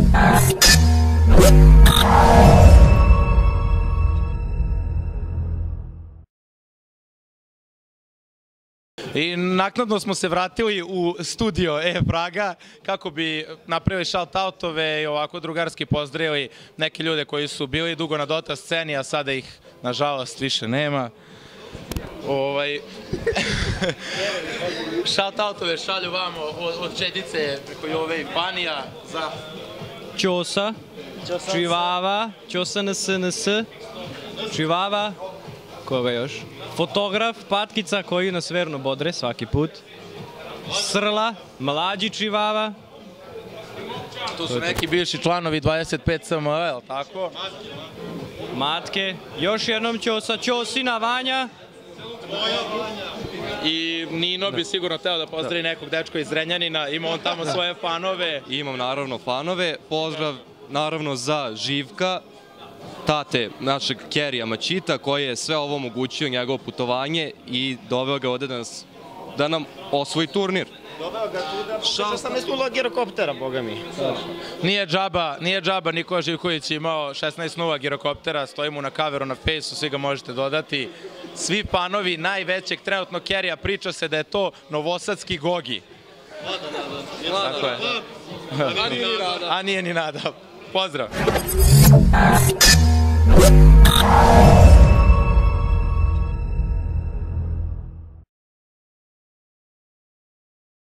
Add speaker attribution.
Speaker 1: I naknadno smo se vratili u studio E-Praga kako bi napravili shout-outove i ovako drugarski pozdravili neke ljude koji su bili dugo na Dota sceni, a sada ih, nažalost, više nema. Shout-outove šalju vamo od Čedice preko Jove i Panija za...
Speaker 2: Ćosa, Čivava, Ćosa NS, Čivava, koga još? Fotograf, Patkica koji nas verno bodre svaki put. Srla, mlađi Čivava.
Speaker 1: Tu su neki bivši članovi 25 SML, je li tako?
Speaker 2: Matke, još jednom Ćosa, Ćosina, Vanja.
Speaker 1: I Nino bi sigurno teo da pozdravi nekog dečka iz Zrenjanina, ima on tamo svoje fanove.
Speaker 3: Imam naravno fanove, pozdrav naravno za Živka, tate našeg Kerija Mačita koji je sve ovo omogućio, njegovo putovanje i doveo ga ovde da nam osvoji turnir.
Speaker 4: Doveo ga tu da pokaže 18-0 girokoptera, boga mi.
Speaker 1: Nije džaba, Nikola Živković je imao 16-0 girokoptera, stoji mu na kaveru na fejsu, svi ga možete dodati. Svi fanovi najvećeg trenutno Kerija, priča se da je to novosadski Gogi. A nije ni nada. Pozdrav!